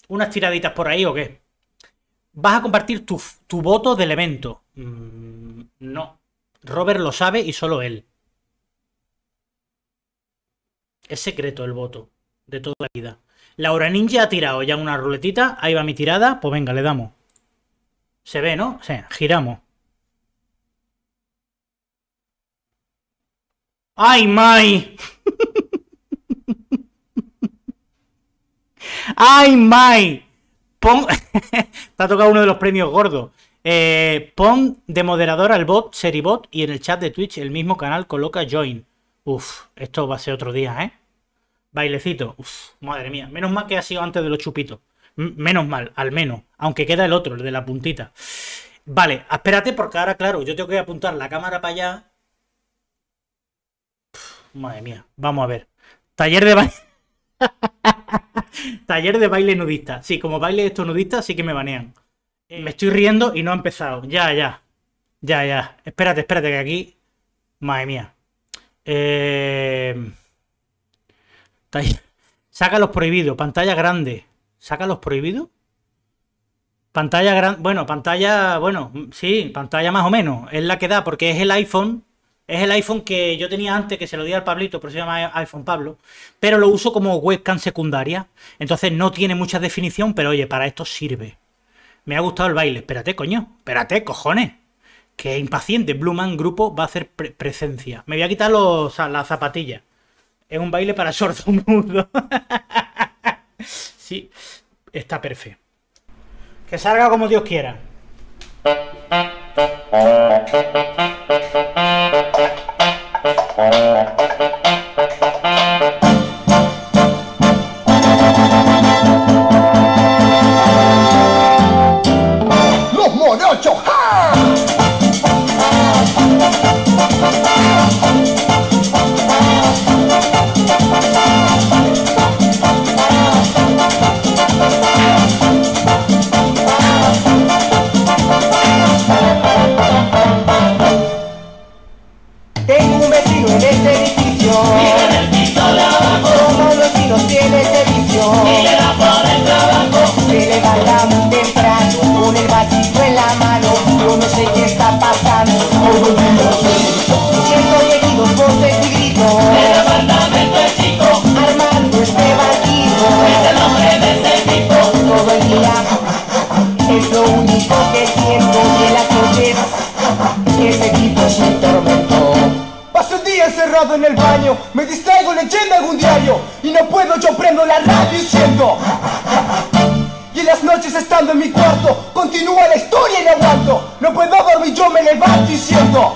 ¿Unas tiraditas por ahí o qué? ¿Vas a compartir tu voto del evento? No. Robert lo sabe y solo él. Es secreto el voto de toda la vida. Laura Ninja ha tirado ya una ruletita. Ahí va mi tirada. Pues venga, le damos. Se ve, ¿no? Sí, giramos. ¡Ay, Mai! ¡Ay, Mai! Pon... Te ha tocado uno de los premios gordos. Pon de moderador al bot, Seribot, y en el chat de Twitch el mismo canal coloca join. Uf, esto va a ser otro día, ¿eh? Bailecito. Uf, madre mía. Menos mal que ha sido antes de los chupitos. Menos mal, al menos. Aunque queda el otro, el de la puntita. Vale, espérate porque ahora, claro, yo tengo que apuntar la cámara para allá. Madre mía, vamos a ver. Taller de baile. Taller de baile nudista. Sí, como baile estos nudistas sí que me banean. Me estoy riendo y no ha empezado. Ya. Espérate, que aquí... Madre mía. Saca los prohibidos. Pantalla grande. ¿Saca los prohibidos? Pantalla grande... Bueno, pantalla... Bueno, sí, pantalla más o menos. Es la que da porque es el iPhone... Es el iPhone que yo tenía antes, que se lo di al Pablito, pero se llama iPhone Pablo. Pero lo uso como webcam secundaria. Entonces no tiene mucha definición, pero oye, para esto sirve. Me ha gustado el baile. Espérate, coño. Espérate, cojones. Que impaciente. Blue Man Grupo va a hacer presencia. Me voy a quitar las zapatillas. Es un baile para sordomudos. Sí, está perfecto. Que salga como Dios quiera. Los morochos, ¡ja! Tengo un vecino en este edificio. Vive en el piso de abajo. Como los chinos tiene servicio. Y le da por el trabajo. Se levanta muy temprano con el vasito en la mano. Yo no sé qué está pasando. Siento lleguidos, voces y gritos. El apartamento es chico. Armando este bandido. Es el nombre de ese tipo. Todo el día es lo único que siento. Y en las noches ese tipo es un tormento. Paso el día encerrado en el baño, me distraigo leyendo algún diario y no puedo, yo prendo la radio y siento. Y en las noches estando en mi cuarto, continúa la historia y no aguanto. No puedo dormir, yo me levanto y siento.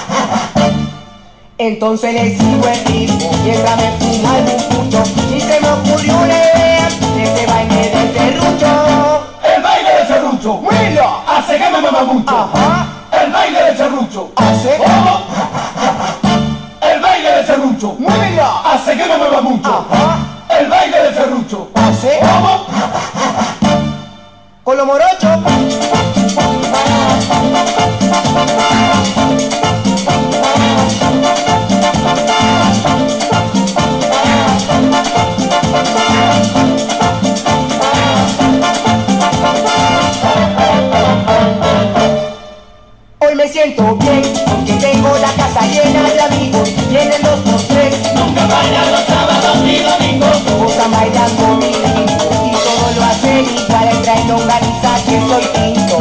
Entonces le sigo el ritmo mientras me fumo algún pucho. Y se me ocurrió una idea de ese baile del serrucho. El baile del serrucho, mira, hace que me mama mucho. Ajá. El baile del serrucho, Hace. ¿cómo? El baile del serrucho, mira, hace que me mama mucho. Ajá. El baile del serrucho, Hace. ¿cómo? Con los morochos. Hoy me siento bien porque tengo la casa llena de amigos. Vienen 2 por 3. Nunca bailan los sábados ni domingos. Gozan bailando mi ritmo y todo lo hacen igual. Entra en longaniza que soy tinto.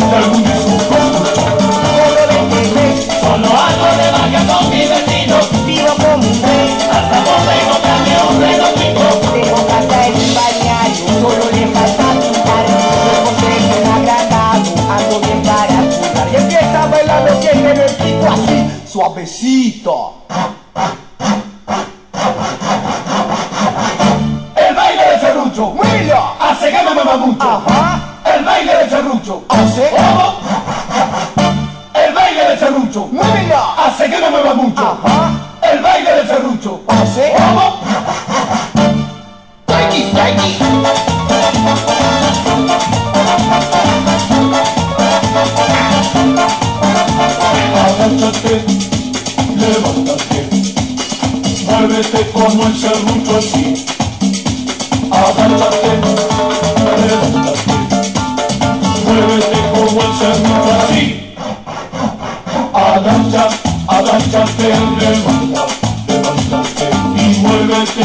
Cobro 20 pesos, Solo hago de vaca con mis vecinos. vivo como un rey. Hasta tengo cambio un redondo. Tengo casa en un balneario, solo le falta pintar. Luego se me agrandado, ando bien para jugar. Y empieza a bailar lo que tiene el tipo así, suavecito. El baile del serrucho, mira, hace que me mama mucho. Ajá. El baile del serrucho, Hace. ¿cómo? El baile del serrucho, mira, hace que me mama mucho. Ajá. El baile del serrucho, Hace. ¿cómo? Taiki, taiki. Agáchate, levántate, muévete como el serrucho así. Agáchate, levántate.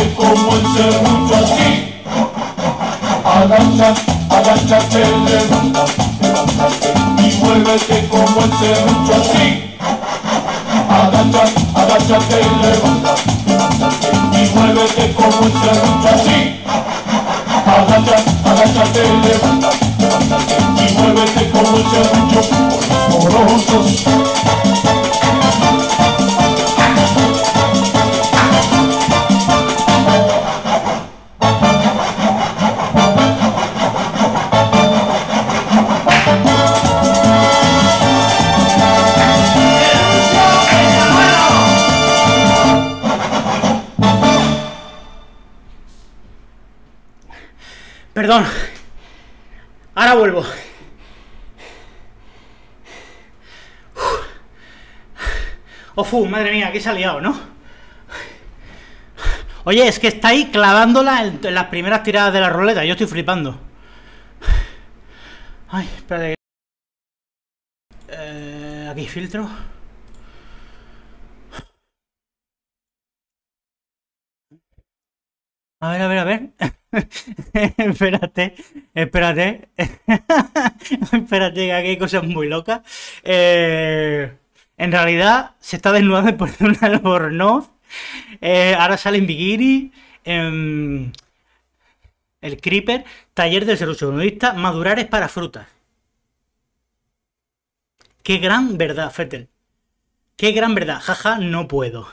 muévete como el serrucho así. Agacha, agáchate, levanta, levántate y muévete como el serrucho así. Agacha, agáchate, levanta, levántate y muévete como el serrucho así. Agacha, agáchate, levanta, levántate y muévete como el serrucho con los morosos. Perdón. Ahora vuelvo. Madre mía, que se ha liado, ¿no? Oye, es que estáis clavándola en las primeras tiradas de la ruleta. Yo estoy flipando. Ay, espérate. Aquí filtro. A ver, a ver, a ver. Espérate, espérate. Espérate, que aquí hay cosas muy locas. En realidad se está desnudando por un albornoz. Ahora sale en bikini. El creeper. Taller del serrucho nudista. Madurares para frutas. Qué gran verdad, Fettel. Qué gran verdad. Jaja, no puedo.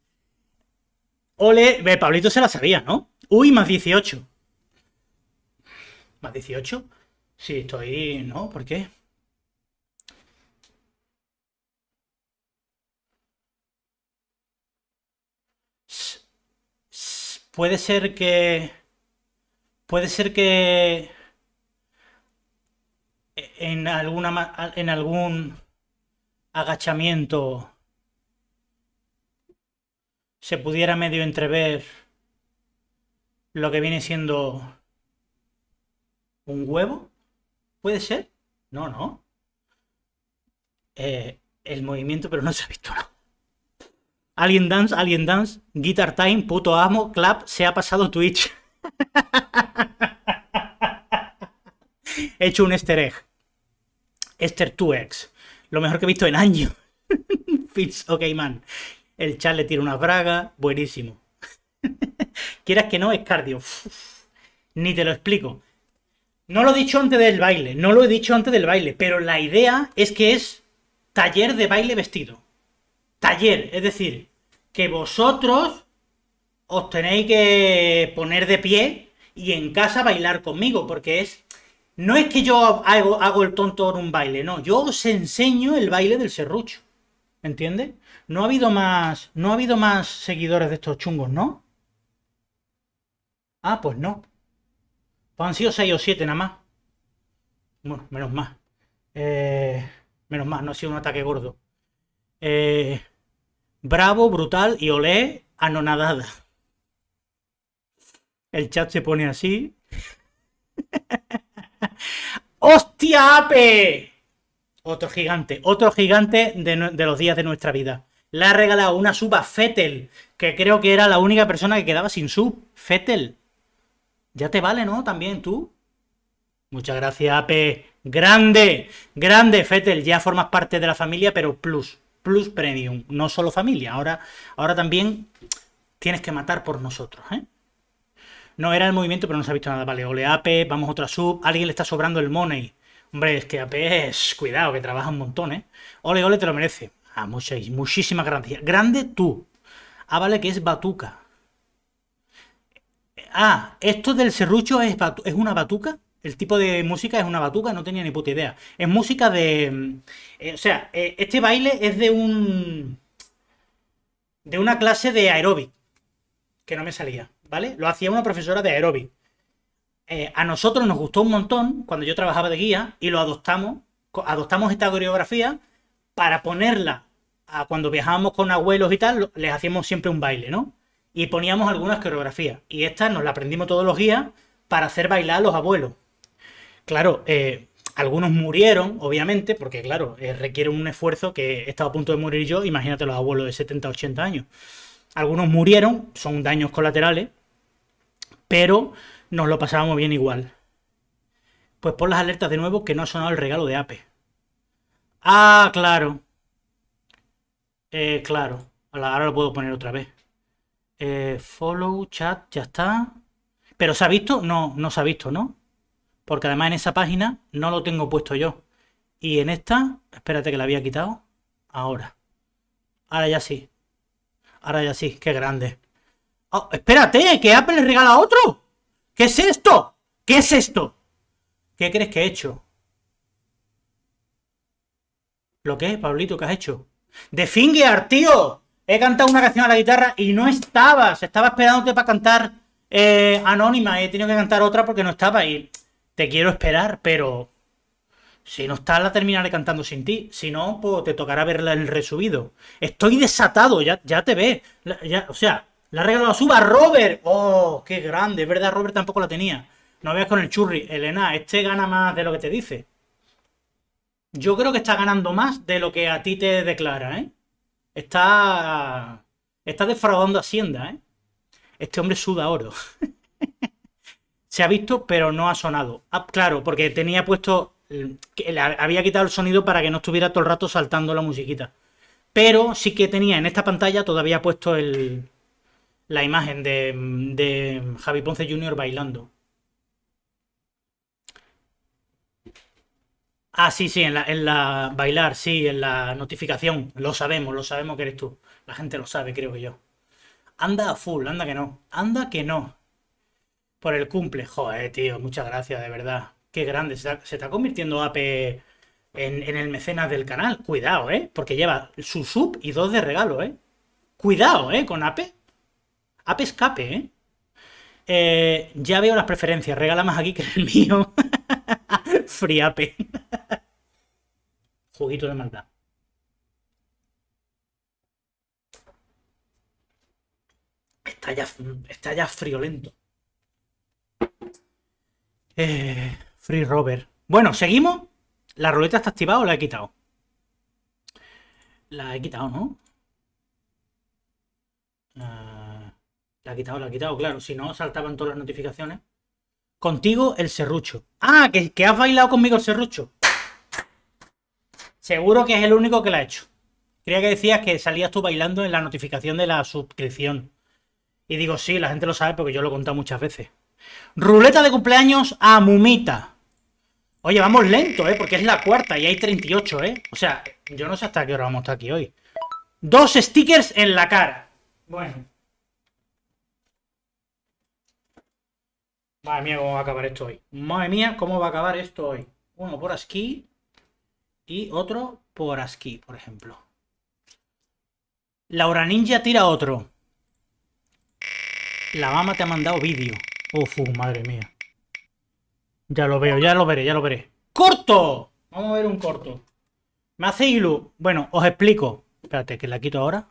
Ole, Pablito se la sabía, ¿no? Uy, más 18. ¿Más 18? Sí, estoy... ¿No? ¿Por qué? Puede ser que... Puede ser que... En algún agachamiento se pudiera medio entrever lo que viene siendo un huevo. ¿Puede ser? No, no. El movimiento, pero no se ha visto nada. Alien Dance, Guitar Time, puto amo, Clap, se ha pasado Twitch. He hecho un easter egg. Easter 2X. Lo mejor que he visto en años. Fits, ok, man. El chat le tira unas bragas. Buenísimo. Quieras que no, es cardio. Uf, ni te lo explico. No lo he dicho antes del baile. No lo he dicho antes del baile. Pero la idea es que es taller de baile vestido. Taller. Es decir, que vosotros os tenéis que poner de pie y en casa bailar conmigo. Porque es... No es que yo hago el tonto en un baile, no. Yo os enseño el baile del serrucho. ¿Entiendes? No ha habido más seguidores de estos chungos, ¿no? Ah, pues no. Pues han sido 6 o 7 nada más. Bueno, menos más. Menos más, no ha sido un ataque gordo. Bravo, brutal y olé, anonadada. El chat se pone así. ¡Hostia, Ape! Otro gigante de los días de nuestra vida. Le ha regalado una sub a Fettel, que creo que era la única persona que quedaba sin sub. Fettel. Ya te vale, ¿no? También tú. Muchas gracias, Ape. Grande, grande, Fettel. Ya formas parte de la familia, pero plus premium. No solo familia. Ahora también tienes que matar por nosotros, ¿eh? No era el movimiento, pero no se ha visto nada. Vale, ole Ape, vamos a otra sub. Alguien le está sobrando el money. Hombre, es que Ape es... Cuidado, que trabaja un montón, ¿eh? Ole, ole, te lo merece. Ah, muchísimas gracias. Grande tú. Ah, vale, que es batuca. Ah, esto del serrucho es una batuca. El tipo de música es una batuca, no tenía ni puta idea. Es música de... este baile es de una clase de aeróbic. Que no me salía, ¿vale? Lo hacía una profesora de aeróbic. A nosotros nos gustó un montón cuando yo trabajaba de guía y lo adoptamos esta coreografía para ponerla a cuando viajábamos con abuelos y tal, les hacíamos siempre un baile, ¿no? Y poníamos algunas coreografías. Y esta nos la aprendimos todos los guías para hacer bailar a los abuelos. Claro, algunos murieron, obviamente, porque claro, requiere un esfuerzo que he estado a punto de morir yo, imagínate los abuelos de 70, 80 años. Algunos murieron, son daños colaterales, pero nos lo pasábamos bien igual. Pues pon las alertas de nuevo que no ha sonado el regalo de Ape. Ah, claro. Claro. Ahora lo puedo poner otra vez. Follow, chat, ya está. ¿Pero se ha visto? No, no se ha visto, ¿no? Porque además en esa página no lo tengo puesto yo. Y en esta, espérate que la había quitado. Ahora. Ahora ya sí. Ahora ya sí, qué grande. Oh, espérate, que Apple le regala a otro. ¿Qué es esto? ¿Qué es esto? ¿Qué crees que he hecho? ¿Lo qué, Pablito? ¿Qué has hecho? ¡De Fingear, tío! He cantado una canción a la guitarra y no estabas. Estaba esperándote para cantar Anónima. He tenido que cantar otra porque no estaba. Y te quiero esperar, pero si no estás, la terminaré cantando sin ti. Si no, pues te tocará verla el resubido. Estoy desatado, ya te ves. O sea, le ha regalado a Suba Robert. ¡Oh, qué grande! Es verdad, Robert tampoco la tenía. No veas con el churri. Elena, este gana más de lo que te dice. Yo creo que está ganando más de lo que a ti te declara, ¿eh? Está defraudando Hacienda, ¿eh? Este hombre suda oro. Se ha visto, pero no ha sonado. Ah, claro, porque tenía puesto... que le había quitado el sonido para que no estuviera todo el rato saltando la musiquita. Pero sí que tenía en esta pantalla todavía puesto la imagen de Javi Ponce Jr. bailando. Ah, sí, sí, en la bailar, sí, en la notificación. Lo sabemos que eres tú. La gente lo sabe, creo que yo. Anda a full, anda que no. Anda que no. Por el cumple. Joder, tío, muchas gracias, de verdad. Qué grande. Se está convirtiendo Ape en el mecenas del canal. Cuidado, porque lleva su sub y 2 de regalo, Cuidado, con Ape. Ape escape, ya veo las preferencias. Regala más aquí que el mío. Free Ape. Juguito de maldad. Está ya friolento. Free Robert. Bueno, ¿seguimos? ¿La ruleta está activada o la he quitado? La he quitado, ¿no? La he quitado, claro. Si no, saltaban todas las notificaciones. Contigo el serrucho. Ah, que has bailado conmigo el serrucho. Seguro que es el único que la ha hecho. Creía que decías que salías tú bailando en la notificación de la suscripción. Y digo, sí, la gente lo sabe porque yo lo he contado muchas veces. Ruleta de cumpleaños a Mumita. Oye, vamos lento, porque es la cuarta y hay 38, O sea, yo no sé hasta qué hora vamos a estar aquí hoy. 2 stickers en la cara. Bueno. Madre mía, cómo va a acabar esto hoy. Madre mía, cómo va a acabar esto hoy. Uno por aquí y otro por aquí, por ejemplo. Laura Ninja tira otro. La mama te ha mandado vídeo. Uf, madre mía. Ya lo veo, ya lo veré. ¡Corto! Vamos a ver un corto. Me hace ilu. Bueno, os explico. Espérate, que la quito ahora.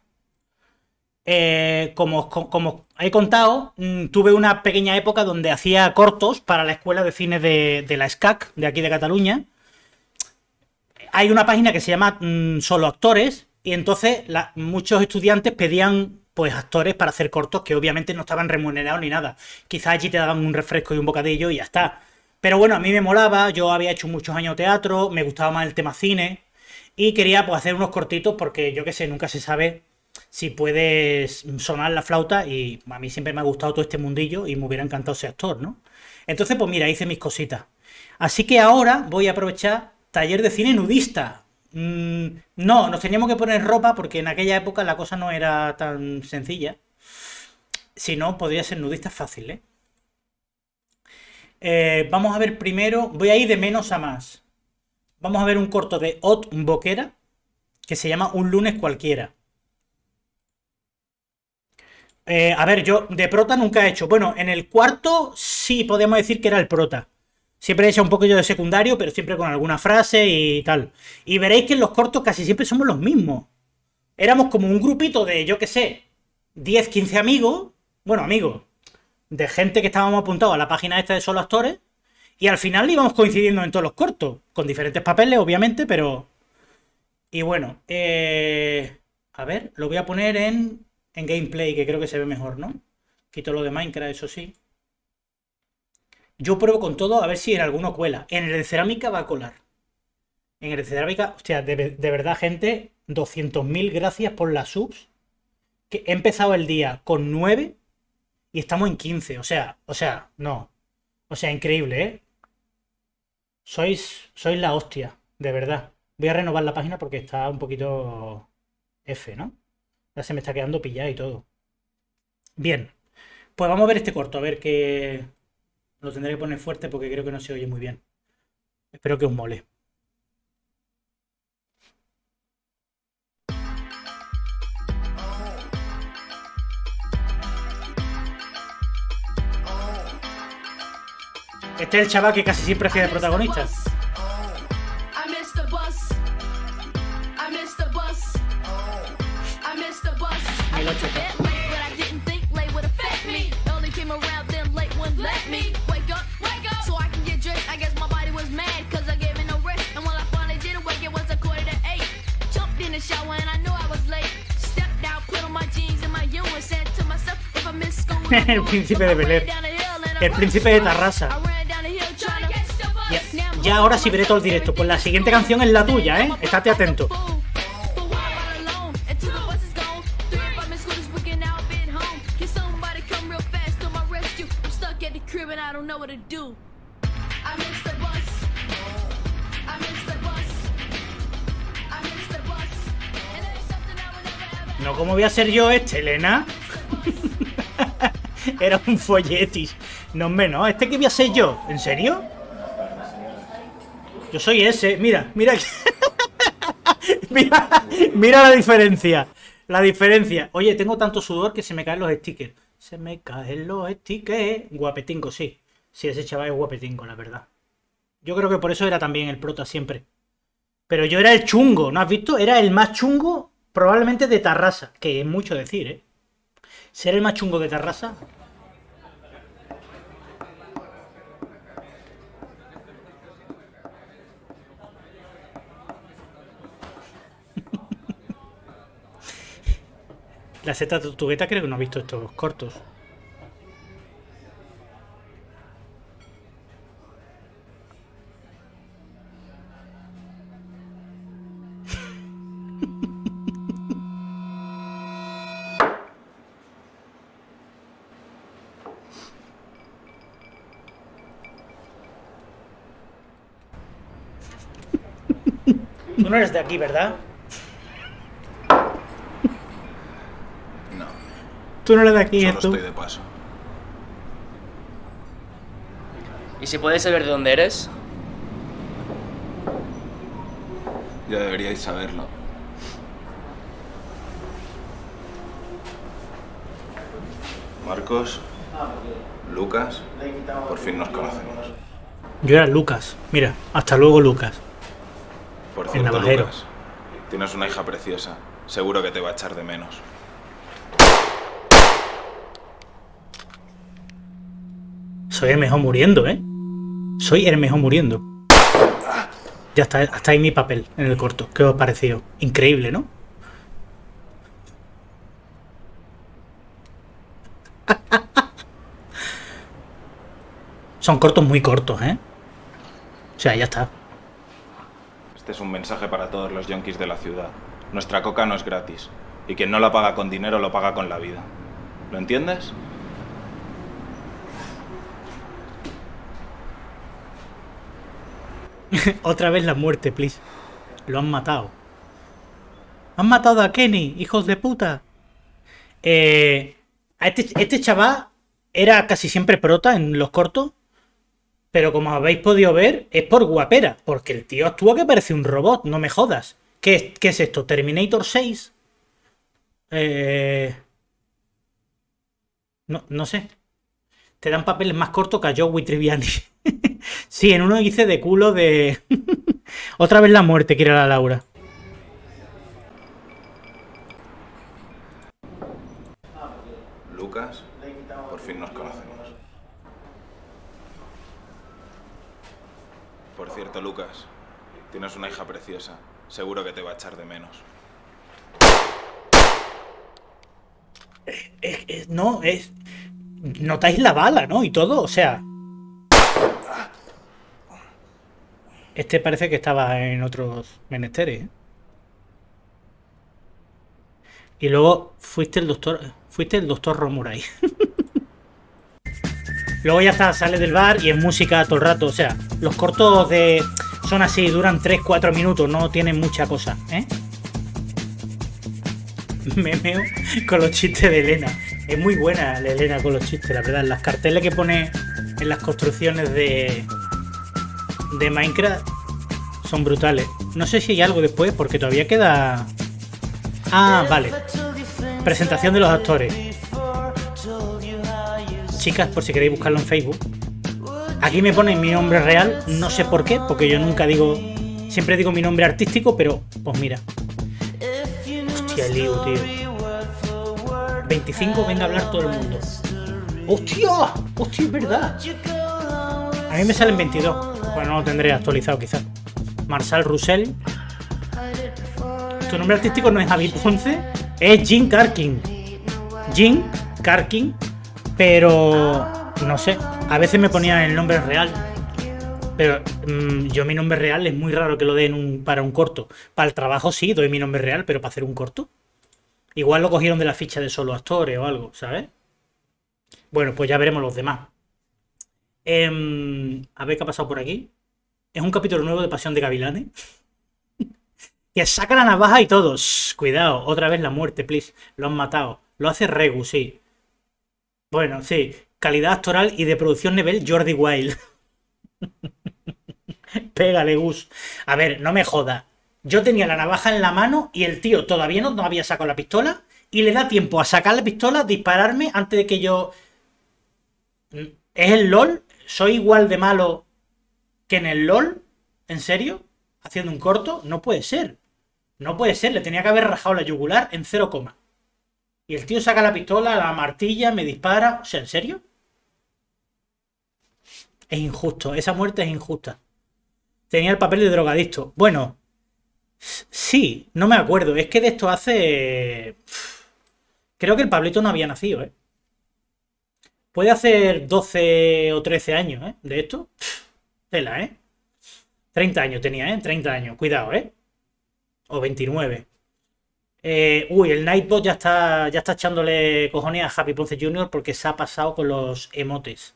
Como he contado, tuve una pequeña época donde hacía cortos para la escuela de cine de la SCAC, de aquí de Cataluña. Hay una página que se llama Solo Actores, y entonces muchos estudiantes pedían pues actores para hacer cortos que obviamente no estaban remunerados ni nada. Quizás allí te daban un refresco y un bocadillo y ya está. Pero bueno, a mí me molaba, yo había hecho muchos años teatro, me gustaba más el tema cine y quería pues hacer unos cortitos porque yo qué sé, nunca se sabe si puedes sonar la flauta y a mí siempre me ha gustado todo este mundillo y me hubiera encantado ser actor, ¿no? Entonces pues mira, hice mis cositas. Así que ahora voy a aprovechar taller de cine nudista. No, nos teníamos que poner ropa porque en aquella época la cosa no era tan sencilla. Si no, podría ser nudista fácil, vamos a ver primero, voy a ir de menos a más. Vamos a ver un corto de Ot Boquera que se llama Un lunes cualquiera. A ver, yo de prota nunca he hecho. Bueno, en el cuarto sí podemos decir que era el prota. Siempre he hecho un poquillo de secundario, pero siempre con alguna frase y tal. Y veréis que en los cortos casi siempre somos los mismos. Éramos como un grupito de, yo qué sé, 10, 15 amigos. Bueno, amigos. De gente que estábamos apuntados a la página esta de Solo Actores. Y al final íbamos coincidiendo en todos los cortos. Con diferentes papeles, obviamente, pero... Y bueno, a ver, lo voy a poner en gameplay, que creo que se ve mejor, ¿no? Quito lo de Minecraft, eso sí. Yo pruebo con todo a ver si en alguno cuela. En el de cerámica va a colar. En el de cerámica, hostia, de verdad, gente, 200.000 gracias por las subs. Que he empezado el día con 9 y estamos en 15. O sea, no. O sea, increíble, ¿eh? Sois la hostia, de verdad. Voy a renovar la página porque está un poquito F, ¿no? Ya se me está quedando pillada y todo. Bien. Pues vamos a ver este corto, a ver qué... Lo tendré que poner fuerte porque creo que no se oye muy bien. Espero que os mole. Este es el chaval que casi siempre hace de protagonista. El 8. El príncipe de Bel-Air. El príncipe de Tarrasa. Ya ahora sí veré todo el directo. Pues la siguiente canción es la tuya, ¿eh? Estate atento. No, ¿cómo voy a ser yo este, Elena? Era un folletis. No, hombre, no. ¿Este qué voy a ser yo? ¿En serio? Yo soy ese. Mira, mira. Mira la diferencia. La diferencia. Oye, tengo tanto sudor que se me caen los stickers. Se me caen los stickers. Guapetinco, sí. Sí, ese chaval es guapetinco, la verdad. Yo creo que por eso era también el prota siempre. Pero yo era el chungo, ¿no has visto? Era el más chungo probablemente de Tarrasa. Que es mucho decir, ¿eh? Ser el más chungo de Tarrasa. La Z Tortugueta creo que no ha visto estos cortos. Tú no eres de aquí, ¿verdad? No, Tú no eres de aquí, solo tú. estoy de paso. ¿Y si puedes saber de dónde eres? Ya deberíais saberlo. Marcos, Lucas, por fin nos conocemos. Yo era Lucas. Mira, hasta luego, Lucas. Por cierto, navajero. Lucas, tienes una hija preciosa. Seguro que te va a echar de menos. Soy el mejor muriendo, ¿eh? Soy el mejor muriendo. Ya está, hasta ahí mi papel en el corto. ¿Qué os ha parecido? Increíble, ¿no? Son cortos muy cortos, ¿eh? O sea, ya está. Este es un mensaje para todos los yonkis de la ciudad. Nuestra coca no es gratis. Y quien no la paga con dinero lo paga con la vida. ¿Lo entiendes? Otra vez la muerte, please. Lo han matado. Han matado a Kenny, hijos de puta. Este chaval era casi siempre prota en los cortos. Pero como habéis podido ver, es por guapera. Porque el tío actúa que parece un robot, no me jodas. ¿Qué es esto? ¿Terminator 6? No sé. Te dan papeles más cortos que a Joey Triviani. Sí, en uno hice de culo de... Otra vez la muerte, quiere la Laura. Lucas, por fin nos conocemos. Por cierto, Lucas, tienes una hija preciosa. Seguro que te va a echar de menos. No, es... Notáis la bala, ¿no? Y todo, o sea... Este parece que estaba en otros menesteres, ¿eh? Y luego fuiste el doctor Romurai. Luego ya está, sale del bar y es música todo el rato. O sea, los cortos son así, duran 3-4 minutos, no tienen mucha cosa, ¿eh? Me meo con los chistes de Elena. Es muy buena la Elena con los chistes, la verdad. Las carteles que pone en las construcciones de Minecraft son brutales. No sé si hay algo después, porque todavía queda... Ah, vale. Presentación de los actores. Chicas, por si queréis buscarlo en Facebook. Aquí me ponen mi nombre real, no sé por qué, porque yo nunca digo... Siempre digo mi nombre artístico, pero pues mira. Hostia, el lío, tío. 25, venga a hablar todo el mundo. ¡Hostia! ¡Hostia, es verdad! A mí me salen 22. Bueno, no lo tendré actualizado quizás. Marcel Roussel. Tu nombre artístico no es Javi Ponce, es Jim Karkin. Jim Karkin, pero no sé. A veces me ponían el nombre real. Pero yo mi nombre real es muy raro que lo den para un corto. Para el trabajo sí, doy mi nombre real, pero para hacer un corto. Igual lo cogieron de la ficha de solo actores o algo, ¿sabes? Bueno, pues ya veremos los demás. A ver qué ha pasado por aquí. Es un capítulo nuevo de Pasión de Gavilanes. Que saca la navaja y todo. Shh, cuidado, otra vez la muerte, please. Lo han matado. Lo hace Regu, sí. Bueno, sí. Calidad actoral y de producción nivel Jordi Wild. Pégale, Gus. A ver, no me joda. Yo tenía la navaja en la mano y el tío todavía no había sacado la pistola y le da tiempo a sacar la pistola, dispararme antes de que yo... ¿Es el LOL? ¿Soy igual de malo que en el LOL? ¿En serio? ¿Haciendo un corto? No puede ser. No puede ser, le tenía que haber rajado la yugular en 0, y el tío saca la pistola, la martilla, me dispara. O sea, ¿en serio? Es injusto, esa muerte es injusta. Tenía el papel de drogadicto. Bueno, sí, no me acuerdo. Es que de esto hace... Creo que el Pablito no había nacido, ¿eh? Puede hacer 12 o 13 años, ¿eh? De esto. Tela, ¿eh? 30 años tenía, ¿eh? 30 años, cuidado, ¿eh? O 29. Uy, el Nightbot ya está echándole cojones a Happy Ponce Jr. porque se ha pasado con los emotes.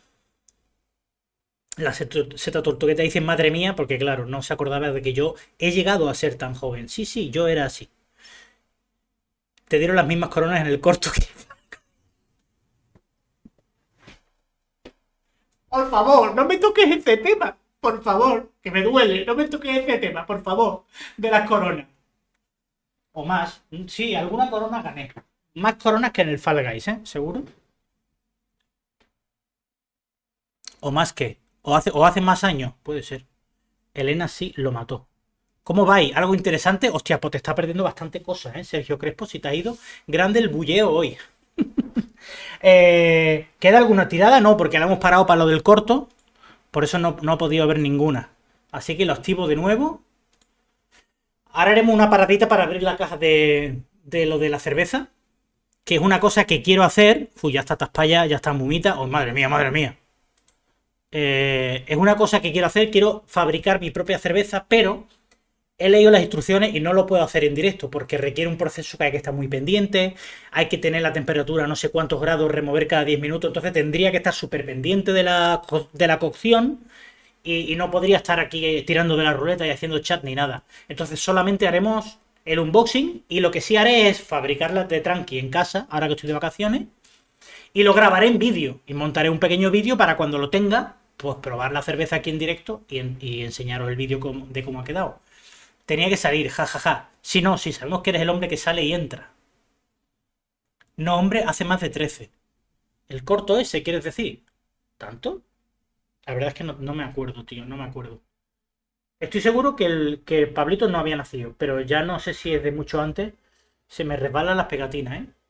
La Zeta Tortugueta dice madre mía, porque claro, no se acordaba de que yo he llegado a ser tan joven. Sí, sí, yo era así. Te dieron las mismas coronas en el corto que... Por favor, no me toques ese tema. Por favor, que me duele. No me toques ese tema, por favor. De las coronas. O más. Sí, alguna corona gané. Más coronas que en el Fall Guys, ¿eh? ¿Seguro? O más que... O hace más años. Puede ser. Elena sí lo mató. ¿Cómo vais? ¿Algo interesante? Hostia, pues te está perdiendo bastante cosas, ¿eh? Sergio Crespo, si te ha ido. Grande el bulleo hoy. ¿Queda alguna tirada? No, porque la hemos parado para lo del corto. Por eso no ha podido haber ninguna. Así que lo activo de nuevo. Ahora haremos una paradita para abrir la caja de lo de la cerveza. Que es una cosa que quiero hacer. Uy, ya está Taspaya, ya está Mumita. Oh, madre mía, madre mía. Es una cosa que quiero hacer. Quiero fabricar mi propia cerveza, pero he leído las instrucciones y no lo puedo hacer en directo porque requiere un proceso que hay que estar muy pendiente, hay que tener la temperatura no sé cuántos grados, remover cada 10 minutos, entonces tendría que estar súper pendiente de la cocción y no podría estar aquí tirando de la ruleta y haciendo chat ni nada. Entonces solamente haremos el unboxing y lo que sí haré es fabricarla de tranqui en casa, ahora que estoy de vacaciones, y lo grabaré en vídeo y montaré un pequeño vídeo para cuando lo tenga, pues probar la cerveza aquí en directo y enseñaros el vídeo de cómo ha quedado. Tenía que salir, jajaja. Si no, si sabemos que eres el hombre que sale y entra. No, hombre, hace más de 13. El corto ese, ¿quieres decir? ¿Tanto? La verdad es que no me acuerdo, tío, no me acuerdo. Estoy seguro que el Pablito no había nacido, pero ya no sé si es de mucho antes. Se me resbalan las pegatinas, ¿eh?